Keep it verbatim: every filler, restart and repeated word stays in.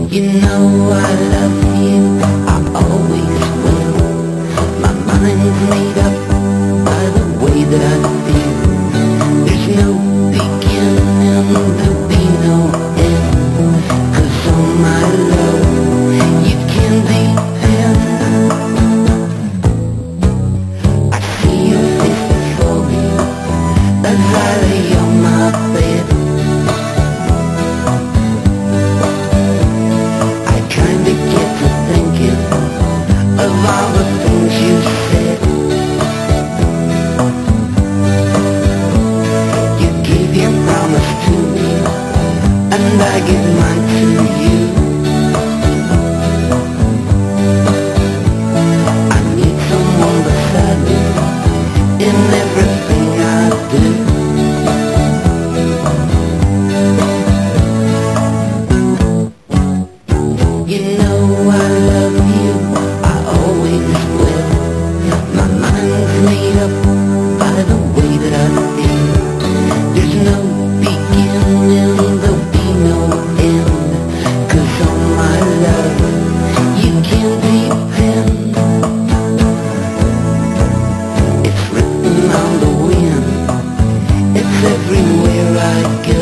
You know I love you, I always will. My mind's made up by the way that I feel. There's no beginning, there'll be no end. 'Cause on my love, you can depend. I see your face before me as I lay on my bed. Of all the things you said, you gave your promise to me, and I give mine to you. I need someone beside me in everything I do. You know I love you, I always will. My mind's made up by the way that I feel. There's no beginning, there'll be no end. 'Cause on my love, you can depend. It's written on the wind, it's everywhere I go.